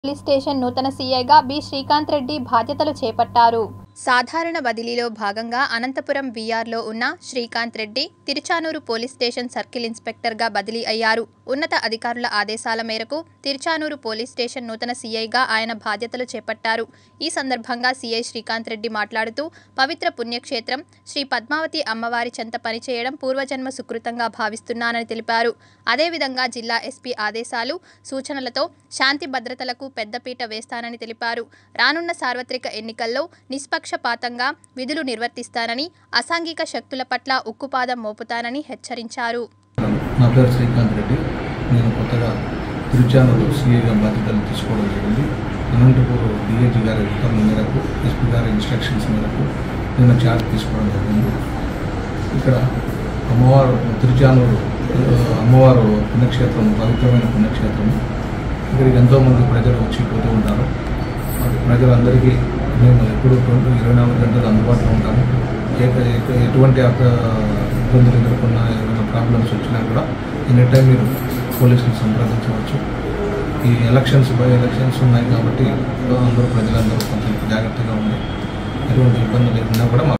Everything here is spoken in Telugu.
పోలీస్ స్టేషన్ నూతన సీఐగా బి శ్రీకాంత్ రెడ్డి బాధ్యతలు చేపట్టారు. సాధారణ బదిలీలో భాగంగా అనంతపురం వీఆర్లో ఉన్న Srikanth Reddy Tiruchanur police station circle ఇన్స్పెక్టర్గా బదిలీ అయ్యారు. ఉన్నత అధికారుల ఆదేశాల మేరకు తిరుచానూరు పోలీస్ స్టేషన్ నూతన సీఐగా ఆయన బాధ్యతలు చేపట్టారు. ఈ సందర్భంగా సీఐ శ్రీకాంత్ రెడ్డి మాట్లాడుతూ పవిత్ర పుణ్యక్షేత్రం శ్రీ పద్మావతి అమ్మవారి చెంత పనిచేయడం పూర్వజన్మ సుకృతంగా భావిస్తున్నానని తెలిపారు. అదేవిధంగా జిల్లా ఎస్పీ ఆదేశాలు, సూచనలతో శాంతి భద్రతలకు పెద్దపీట వేస్తానని తెలిపారు. రానున్న సార్వత్రిక ఎన్నికల్లో నిష్పక్షపాతంగా విధులు నిర్వర్తిస్తానని, అసాంఘిక శక్తుల పట్ల ఉక్కుపాదం మోపుతానని హెచ్చరించారు. నా పేరు శ్రీకాంత్ రెడ్డి. నేను కొత్తగా తిరుచానూరు సీఐగా బాధ్యతలు తీసుకోవడం జరిగింది. అనంతపురం డిఐజీ గారి ఉత్తర్వుల మేరకు, ఎస్పీ గారి ఇన్స్ట్రక్షన్స్ మేరకు నేను ఛార్జ్ తీసుకోవడం జరిగింది. ఇక్కడ తిరుచానూరు అమ్మవారు పుణ్యక్షేత్రం, పవిత్రమైన పుణ్యక్షేత్రం. ఇక్కడికి ఎంతోమంది ప్రజలు వచ్చి పోతూ ఉంటారు. ప్రజలందరికీ మేము ఎప్పుడు 24 గంటలు అందుబాటులో ఉంటాము. ఎటువంటి ఇబ్బందులు ఎదుర్కొన్నా, ఏమైనా ప్రాబ్లమ్స్ వచ్చినా కూడా ఎనీ టైం మీరు పోలీసులు సంప్రదించవచ్చు. ఈ బై ఎలక్షన్స్ ఉన్నాయి కాబట్టి అందరూ ప్రజలందరూ కొంచెం జాగ్రత్తగా ఉండి ఎటువంటి ఇబ్బందులు లేకుండా కూడా